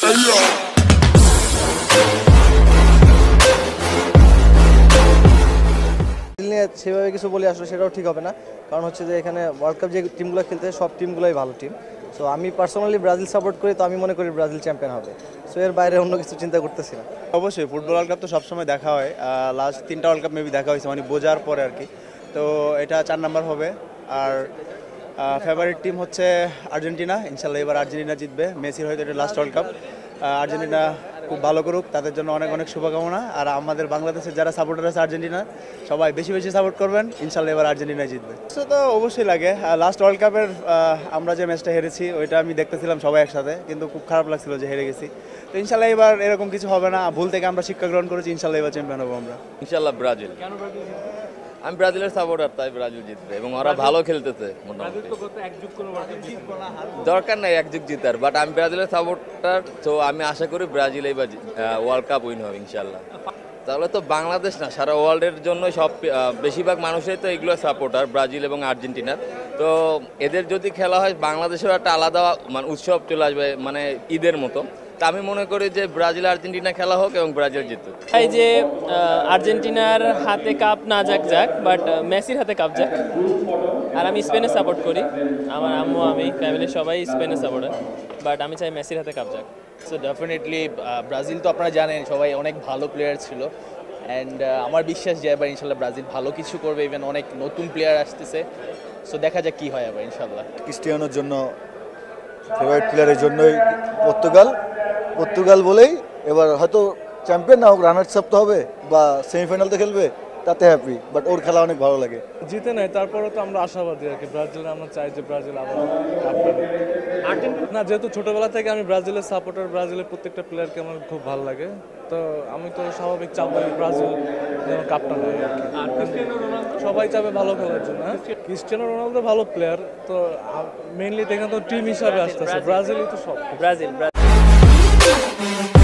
সেভাবে কিছু বলে আসলে সেটাও ঠিক হবে না, কারণ হচ্ছে যে এখানে ওয়ার্ল্ড কাপ যে টিমগুলো খেলতে সব টিমগুলোই ভালো টিম। সো আমি পার্সোনালি ব্রাজিল সাপোর্ট করি, তো আমি মনে করি ব্রাজিল চ্যাম্পিয়ন হবে। সো এর বাইরে অন্য কিছু চিন্তা করতেছি না। অবশ্যই ফুটবল ওয়ার্ল্ড কাপ তো সবসময় দেখা হয়, লাস্ট 3টা ওয়ার্ল্ড কাপ মেবি দেখা হয়েছে, মানে বোঝার পরে আর কি। তো এটা 4 নাম্বার হবে। আর ফেভারিট টিম হচ্ছে আর্জেন্টিনা। ইনশাল্লাহ এবার আর্জেন্টিনা জিতবে। মেসির হয়তো এটা লাস্ট ওয়ার্ল্ড কাপ। আর্জেন্টিনা খুব ভালো করুক, তাদের জন্য অনেক অনেক শুভকামনা। আর আমাদের বাংলাদেশের যারা সাপোর্টার আছে আর্জেন্টিনা, সবাই বেশি বেশি সাপোর্ট করবেন। ইনশাল্লাহ এবার আর্জেন্টিনা জিতবে। সো তো অবশ্যই লাগে। লাস্ট ওয়ার্ল্ড কাপের আমরা যে ম্যাচটা হেরেছি ওইটা আমি দেখতেছিলাম সবাই একসাথে, কিন্তু খুব খারাপ লাগছিল যে হেরে গেছি। তো ইনশাল্লাহ এবার এরকম কিছু হবে না, ভুল থেকে আমরা শিক্ষা গ্রহণ করেছি। ইনশাল্লাহ এবার চ্যাম্পিয়ন হবো আমরা। ইনশাল্লাহ ব্রাজিল। আমি ব্রাজিলের সাপোর্টার, তাই ব্রাজিল জিতবে এবং ওরা ভালো খেলতেছে। দরকার নাই একযুগ জিতার, বাট আমি ব্রাজিলের সাপোর্টার, তো আমি আশা করি ব্রাজিল এবার ওয়ার্ল্ড কাপ উইন হবে ইনশাল্লাহ। তাহলে তো বাংলাদেশ না, সারা ওয়ার্ল্ডের জন্য সব বেশিরভাগ মানুষই তো এগুলো সাপোর্টার, ব্রাজিল এবং আর্জেন্টিনার। তো এদের যদি খেলা হয় বাংলাদেশের একটা আলাদা মানে উৎসব চলে আসবে, মানে ঈদের মতো। তা আমি মনে করি যে ব্রাজিল আর্জেন্টিনা খেলা হোক এবং ব্রাজিল জিতুক। এই যে আর্জেন্টিনার হাতে কাপ না যাক, বাট মেসির হাতে কাপ যাক। আর আমি স্পেনে সাপোর্ট করি, আমার আম্মু আমি ফ্যামিলি সবাই স্পেনে সাপোর্টার, বাট আমি চাই মেসির হাতে কাপ যাক। সো ডেফিনেটলি ব্রাজিল তো আপনারা জানেন সবাই অনেক ভালো প্লেয়ার ছিল, অ্যান্ড আমার বিশ্বাস যে এবার ইনশাল্লাহ ব্রাজিল ভালো কিছু করবে। ইভেন অনেক নতুন প্লেয়ার আসতেছে, সো দেখা যাক কী হয় এবার ইনশাল্লাহ। ক্রিস্টিয়ানোর জন্য, ফেভারিট প্লেয়ারের জন্যই পর্তুগাল বলেই এবার হয়তো চ্যাম্পিয়ন না হোক, রানার্স আপ তো হবে বা সেমিফাইনালতে খেলবে, তাতে হ্যাপি। বাট ওর খেলা অনেক ভালো লাগে। জিতে নেয় তারপরে তো আমরা আশাবাদী আর কি। ব্রাজিল আমরা চাই যে ব্রাজিল আবার না, যেহেতু ছোটবেলা থেকে আমি ব্রাজিলের সাপোর্টার, ব্রাজিলের প্রত্যেকটা প্লেয়ারকে আমার খুব ভালো লাগে, তো আমি তো স্বাভাবিক চাবো ব্রাজিল যেন কাপটা নেয় আর কি। সবাই চাবে ভালো খেলার জন্য। ক্রিস্টিয়ানো রোনালদো ভালো প্লেয়ার, তো মেইনলি দেখেন তো টিম হিসাবে আসতেছে ব্রাজিলই তো সব। ব্রাজিল